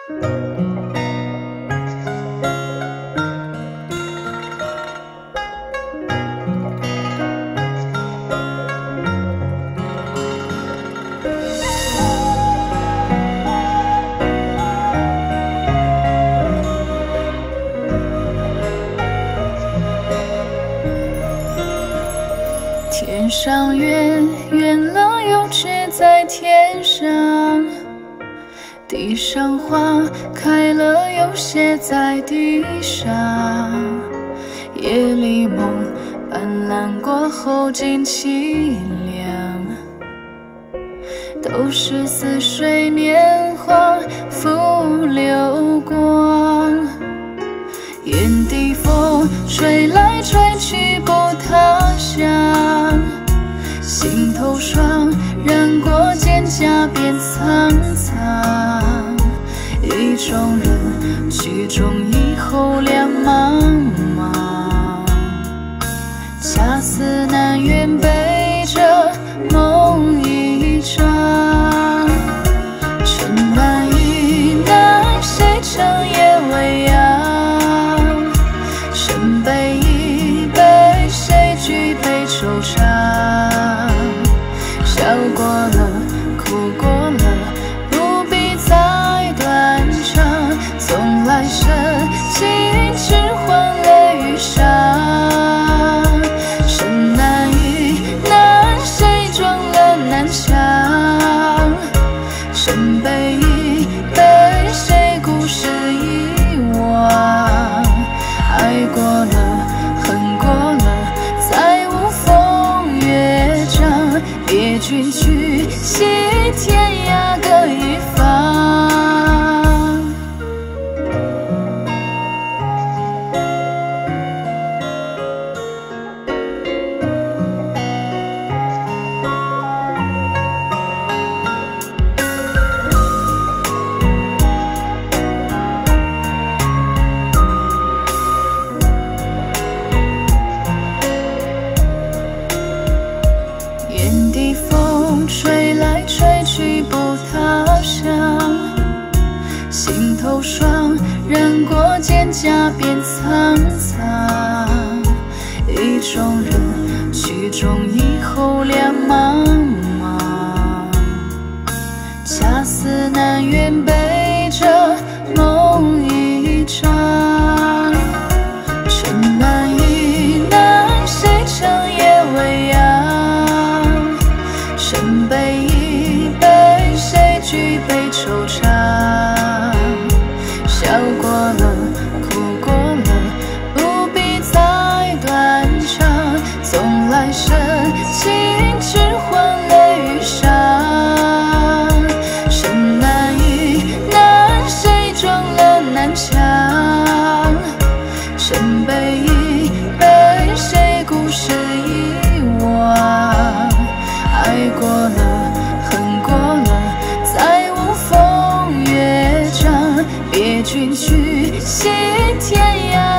天上月圆了又缺在天上，地上花开了又谢在地上。夜里梦斑斓过后尽凄凉，都是似水年华浮流光。眼底风吹来吹去不他乡，心头霜染过蒹葭变苍苍。意中人，曲终以后两茫茫，恰似南辕背着梦一场。城南雨南，谁长夜未央？身背一杯，谁举杯惆怅？笑过了，哭过了，不必再断肠。纵来生，尽只换泪与伤。城南雨南，谁撞了南墙？身背一杯，谁故事遗忘？爱过了，恨过了，再无风月长。别君去，西天涯各一方。眼底风吹来吹去不他乡，心头霜染过蒹葭变苍苍。意中人，曲终以后两茫茫，恰似南辕背着梦一场。城南雨南，谁长夜未央？身背一杯，谁举杯惆怅？笑过了，哭过了，不必再断肠。纵来生，尽只换泪与伤。城南雨南，谁撞了南墙？身背一杯，谁故事遗忘？爱过了，恨过了，再无风月长。别君去，西天涯